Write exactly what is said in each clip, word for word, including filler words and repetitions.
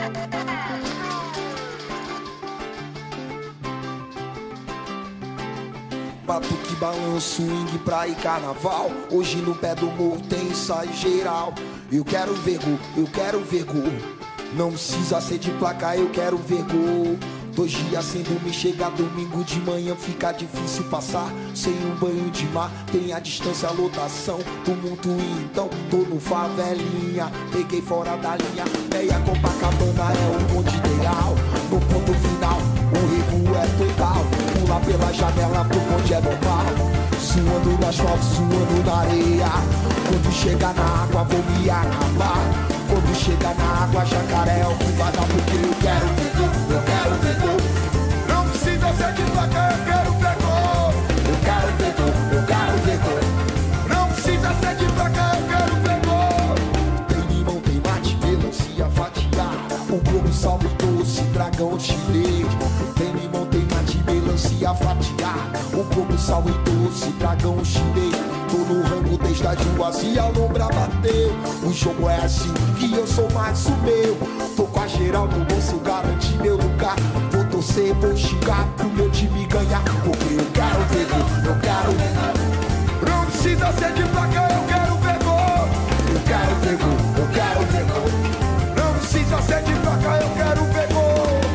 Batuque, balanço, swing, praia e carnaval. Hoje no pé do morro tem ensaio geral. Eu quero ver gol, eu quero ver gol. Não precisa ser de placa, eu quero ver gol. Dois dias sem dormir, chega domingo de manhã, fica difícil passar sem um banho de mar. Tem a distância, a lotação, tumulto, então tô no favelinha. Peguei fora da linha, meia Copacabana é o ponto ideal. No ponto final, o recuo é total. Pular pela janela pro ponte é normal. Suando no asfalto, suando na areia. Quando chega na água, vou me acabar. Quando chega na água, jacaré é o que vai dar. Porque eu quero ver gol, eu quero ver gol. Não precisa ser de placa, eu quero ver gol. Eu quero ver gol, eu quero ver gol. Não precisa ser de placa, eu quero ver gol. Tem limão, tem mate, melancia fatiada. O globo, salve doce, dragão chinês. Tem limão, tem mate, melancia fatiada. O globo, salve doce, dragão chinês. Tô no rango desde as ruas e a lombra bateu. O jogo é assim que eu sou mais o meu. Tô com a geral no bolso, garanti meu lugar. Vou torcer, vou xingar pro meu time ganhar. Porque eu quero ver gol, eu quero ver gol. Não precisa ser de placa, eu quero ver gol. Eu quero ver gol, eu quero ver gol. Não precisa ser de placa, eu quero ver gol.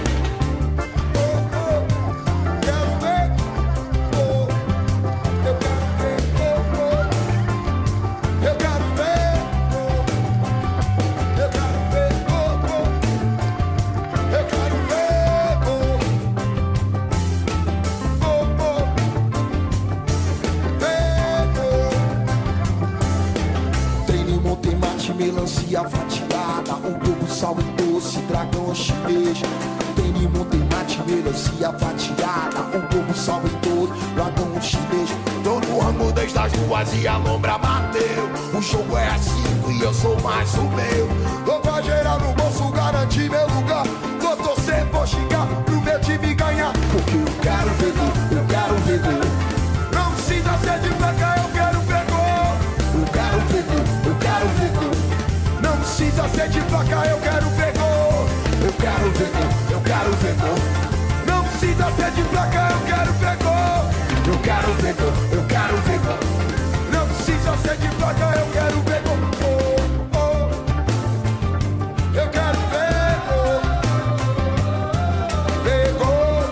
Melancia fatiada, um globo, sal e doce, dragão chinês. Tem limão, tem mate, melancia fatiada, um globo, sal e doce, dragão chinês. Tô no ramo desde as ruas e a lombra bateu. O jogo é assim e eu sou mais o meu. Tô com a geral no bolso, garanti meu lugar. Vou torcer, vou xingar pro meu time ganhar. Porque eu quero ver gol, eu quero ver gol. Não precisa ser de placa, eu quero ver gol. Eu quero ver gol, eu quero ver gol. Não precisa ser de placa, eu quero ver gol. Eu quero ver gol, eu quero ver gol. Não precisa ser de placa, eu quero ver gol. Eu quero ver gol, eu quero ver gol. Não precisa ser de placa, eu quero ver gol. Oh, oh. Eu quero ver gol. Ver gol.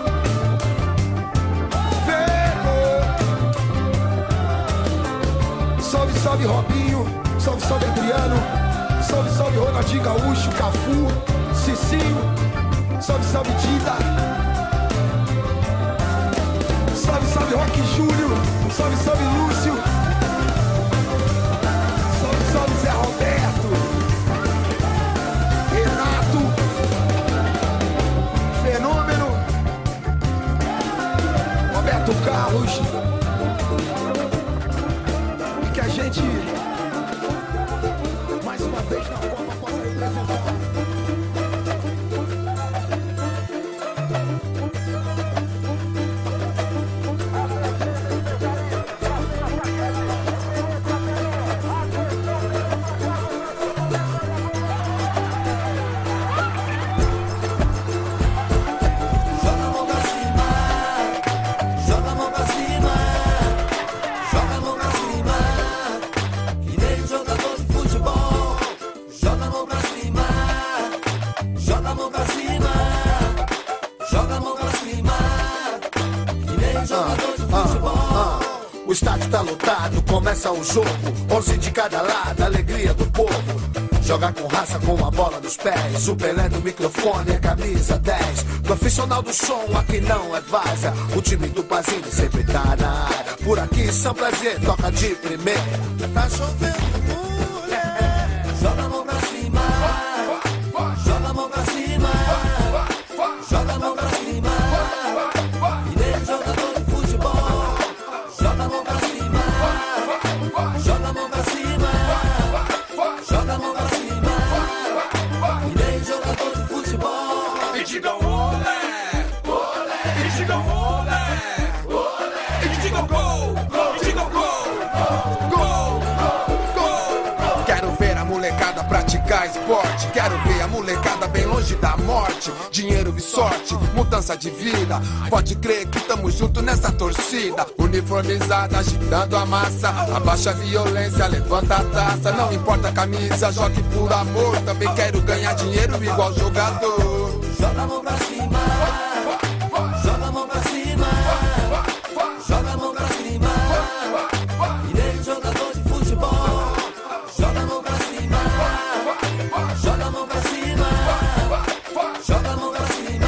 Ver gol. Salve, salve Robinho. Salve, salve Adriano. Salve, salve Ronaldinho Gaúcho, Cafu, Cicinho. Salve, salve Dida. Salve, salve Rock Júnior. Salve, salve Lúcio. Salve, salve Zé Roberto. Renato. Fenômeno. Roberto Carlos. E que a gente... uma vez na Copa possa representar. O estádio tá lotado, começa o jogo. Onze de cada lado, alegria do povo. Joga com raça, com a bola nos pés. O Pelé do microfone é camisa dez. Profissional do som, aqui não é vaza. O time do Pazini sempre tá na área. Por aqui, São Prazer, toca de primeira. Tá chovendo, mulher. Joga a mão pra cima. Joga a mão pra cima. Joga a mão pra cima. E nem jogador de futebol. Joga a mão pra cima. Joga a mão pra cima. Joga a mão pra cima. E nem jogador de futebol. E digam olé, olé. E digam olé, olé. E digam gol, e digam gol, gol, gol, gol. Quero ver a molecada praticar praticar esporte. Quero ver a molecada bem longe da morte. Dinheiro e sorte, mudança de vida. Pode crer que tamo junto nessa torcida. Uniformizada, agitando a massa. Abaixa a violência, levanta a taça. Não importa a camisa, jogue por amor. Também quero ganhar dinheiro igual jogador. Joga a mão pra cima, joga a mão pra cima, joga a mão pra cima. Irei jogador de futebol. Joga a mão pra cima, joga a mão pra cima, joga a mão pra cima.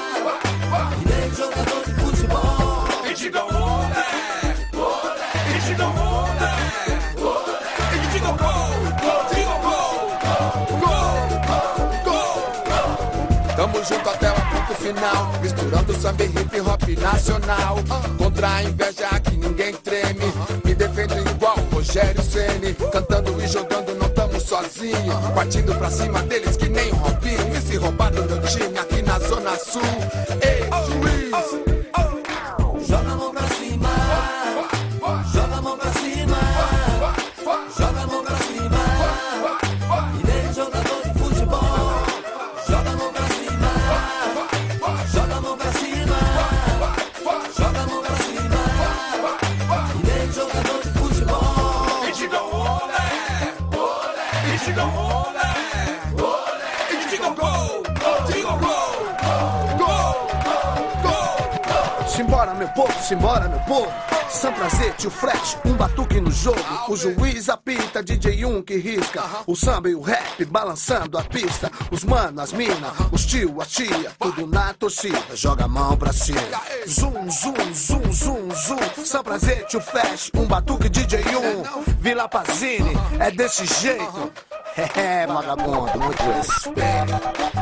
Irei jogador de futebol. E diga olé, olé, e diga olé, olé, e diga gol, diga gol, gol, gol. Tamo junto até o ponto final, misturando samba e hip hop nacional. Contra a inveja que ninguém treme, me defendo igual o Rogério Ceni. Cantando e jogando não tamo sozinhos, partindo pra cima deles que nem um Robinho. E se roubar do meu time aqui na Zona Sul, ei, juiz. Joga a mão pra cima, joga a mão pra cima, joga a mão pra cima. Irei jogador de futebol. Joga a mão pra cima, joga a mão pra cima, joga a mão pra cima. Irei jogador de futebol. E diga olé, olé, e diga olé, olé, e diga gol, diga gol, gol, gol. Simbora meu povo, simbora meu povo. São prazer, tio Flash, um batuque no jogo. O juiz apita, D J um que risca. O samba e o rap balançando a pista. Os mano, as mina, os tio, a tia, tudo na torcida. Joga a mão pra cima. Zum, zum, zum, zum, zum. São prazer, tio Flash, um batuque D J um. Vila Pazini, é desse jeito. É, vagabundo, muito respeito.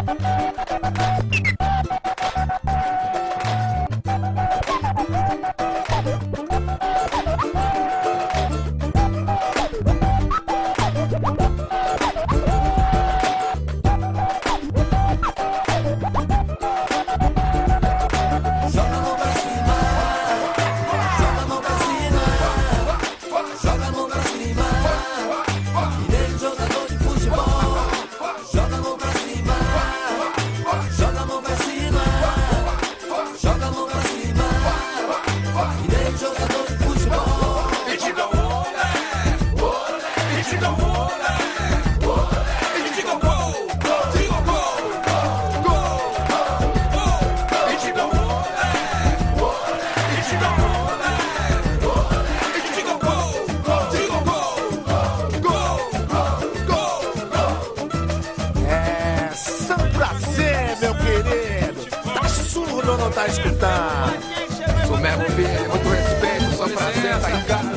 Tá escutando? Sou mesmo filho, muito respeito, só prazer, tá em casa,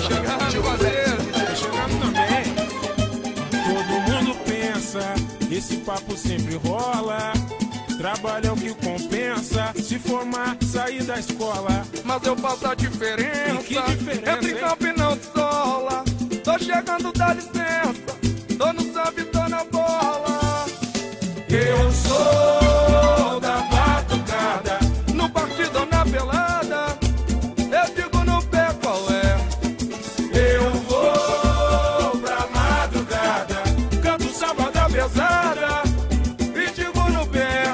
chegando também. Todo mundo pensa, esse papo sempre rola. Trabalho é o que compensa, se formar, sair da escola. Mas eu faço a diferença, e que diferença entre campo e não sola. Tô chegando, dá licença, tô no samba e tô na bola. Eu sou da batucada, no partido ou na pelada, eu digo no pé qual é. Eu vou pra madrugada, Canto samba da pesada e digo no pé.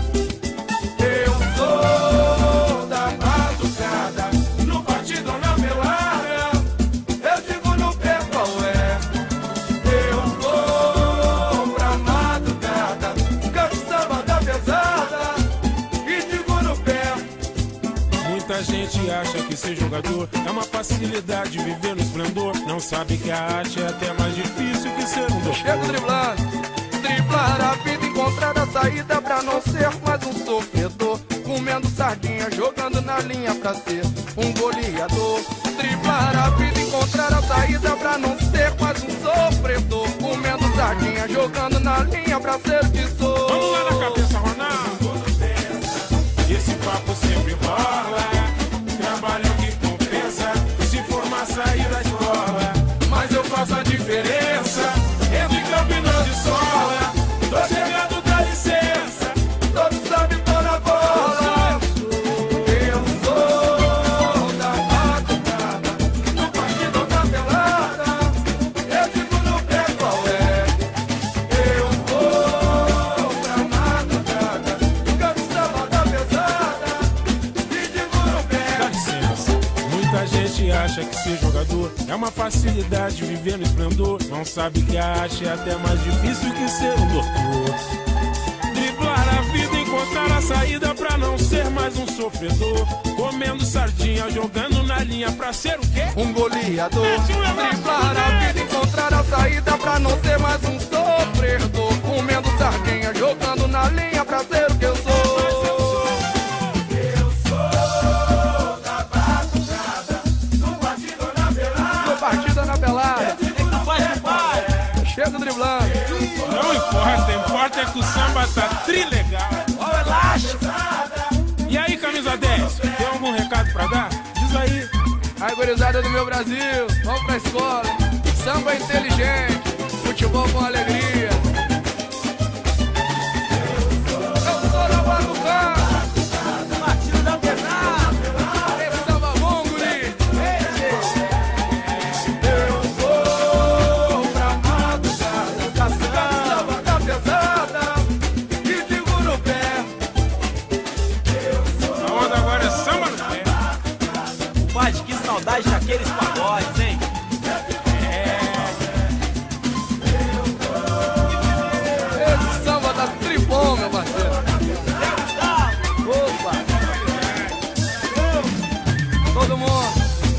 eu sou da batucada, no partido ou na pelada, Eu digo no pé qual é. eu vou pra madrugada, Canto samba da pesada e digo no pé. muita gente acha que ser jogador é uma facilidade, viver no esplendor. Não sabe que a arte é até mais difícil que ser um Chego doutor. driblando, driblar a vida, encontrar a saída pra não ser mais um sofredor. Comendo sardinha, jogando na linha pra ser um goleador. Driblar a vida, encontrar a saída pra não ser mais um sofredor. Comendo sardinha, jogando na linha pra ser o que sou. Vamos lá na cabeça, Ronaldo. Esse papo sempre rola. Trabalho é o que compensa, se formar, sair da escola. Mas eu faço a diferença entre campo e não de sola. Tô chegando, dá licença, Todo sabe, tô na bola. Eu sou da batucada, no partido ou na pelada, eu digo no pé qual é. eu acha que ser jogador é uma facilidade, viver no esplendor. Não sabe que a arte é até mais difícil que ser um doutor. Driblar a vida, encontrar a saída pra não ser mais um sofredor. Comendo sardinha, jogando na linha pra ser o quê? Um goleador. Driblar a vida, encontrar a saída pra não ser mais um sofredor. Comendo sardinha, jogando na linha pra ser o que eu sou. Eu sou da batucada, do partido na pelada. Do partido na pelada. Eita, faz que faz. Chega driblando. Não importa, importa é que o samba tá trilegal. Ó o elástico. E aí, camisa dez, tem algum recado pra dar? Diz aí. Aí, gurizada do meu Brasil, vamos pra escola. Samba inteligente, futebol com alegria. Eu sou da batucada, batido da pesada. Esse samba bom, guri. Eu vou pra madrugada, da samba da pesada. E digo no pé. A onda agora é samba no pé. Paz, que saudade daqueles pagodes, hein? Esse samba tá tribom, meu parceiro. Opa! Todo mundo.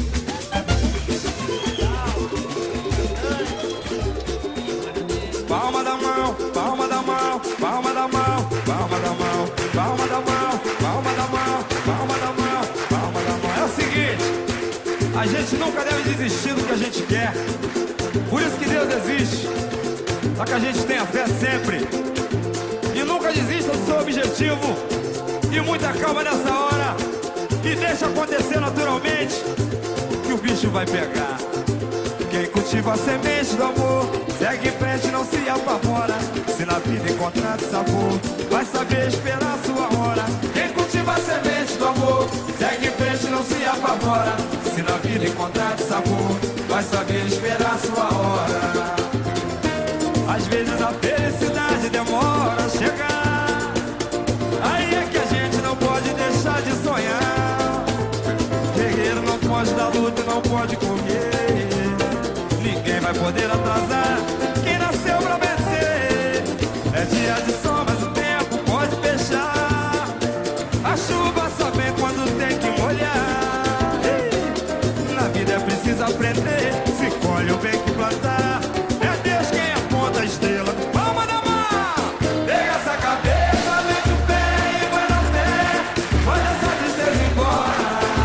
Palma da mão, palma da mão, palma da mão, palma da mão, palma da mão, palma da mão, palma da mão, palma da mão. É o seguinte, a gente nunca deve desistir do que a gente quer. Por isso que Deus existe. Só que a gente tenha fé sempre. E nunca desista do seu objetivo. E muita calma nessa hora. E deixa acontecer naturalmente, que o bicho vai pegar. Quem cultiva a semente do amor segue em frente, não se apavora. Se na vida encontrar sabor, vai saber esperar a sua hora. Quem cultiva a semente do amor segue em frente, não se apavora. Se na vida encontrar sabor, vai saber esperar a sua hora. Às vezes a felicidade demora a chegar. Aí é que a gente não pode deixar de sonhar. Guerreiro não pode dar luta, não pode correr. Ninguém vai poder atrasar quem nasceu pra vencer. É dia de sol, mas o tempo pode fechar. A chuva só vem quando tem que molhar. Na vida é preciso aprender. Se colhe o bem que plantar. É Deus quem aponta a estrela. Palma da mão. Pega essa cabeça, mete o pé e vai na fé. Manda essa tristeza embora.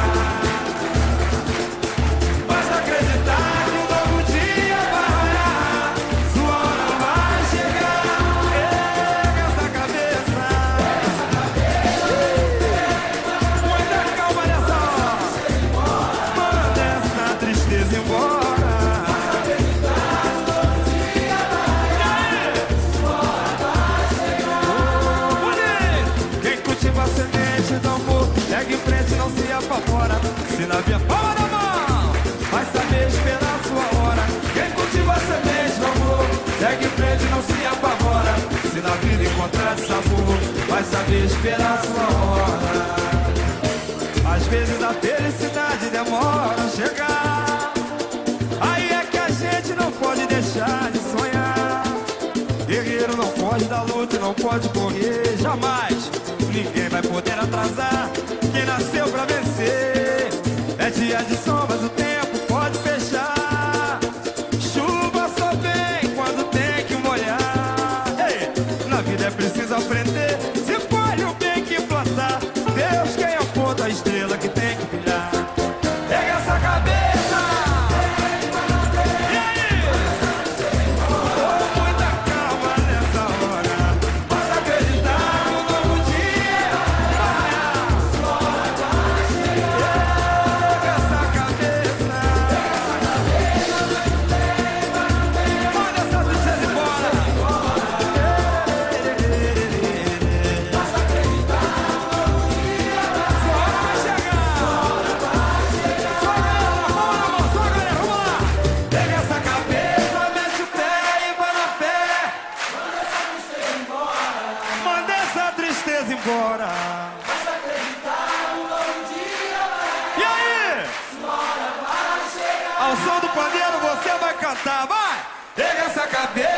Basta acreditar que um novo dia vai raiar. Sua hora vai chegar. Pega essa cabeça. Muita calma nessa hora. Manda essa tristeza embora. Quem cultiva a semente do amor segue em frente, não se apavora. Se na via palma da mão, vai saber esperar a sua hora. Quem cultiva a semente do amor segue em frente, não se apavora. Se na vida encontrar sabor, vai saber esperar a sua hora. Às vezes a felicidade demora a chegar. Aí é que a gente não pode deixar de sonhar. Guerreiro não pode dar luta, não pode correr jamais. Ninguém vai poder atrasar quem nasceu pra vencer. É dia de sol, mas o tempo pode fechar. Chuva só vem quando tem que molhar. Ei, na vida é preciso aprender. Se colhe o bem que plantar. Deus quem aponta a estrela que tem que brilhar. Pega essa cabeça. E aí? Oh, muita calma nessa hora. Basta acreditar no novo dia. Pega essa cabeça. Manda essa tristeza embora. Basta acreditar no novo dia. Sua hora vai chegar. Só galera, vamos na mão, só galera, vamos lá. Pega essa cabeça, mete o pé e vai na fé. Manda essa tristeza embora. Basta acreditar no novo dia. E aí? Sua hora vai levanta, vai! Erga essa cabeça.